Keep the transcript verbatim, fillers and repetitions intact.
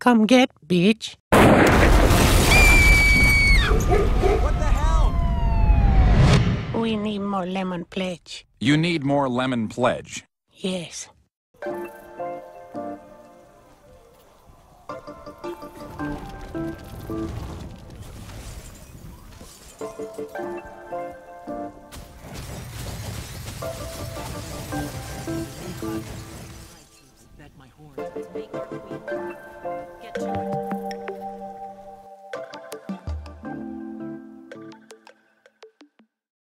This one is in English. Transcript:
Come get, bitch. What the hell? We need more lemon pledge. You need more lemon pledge. Yes. Bet my horn.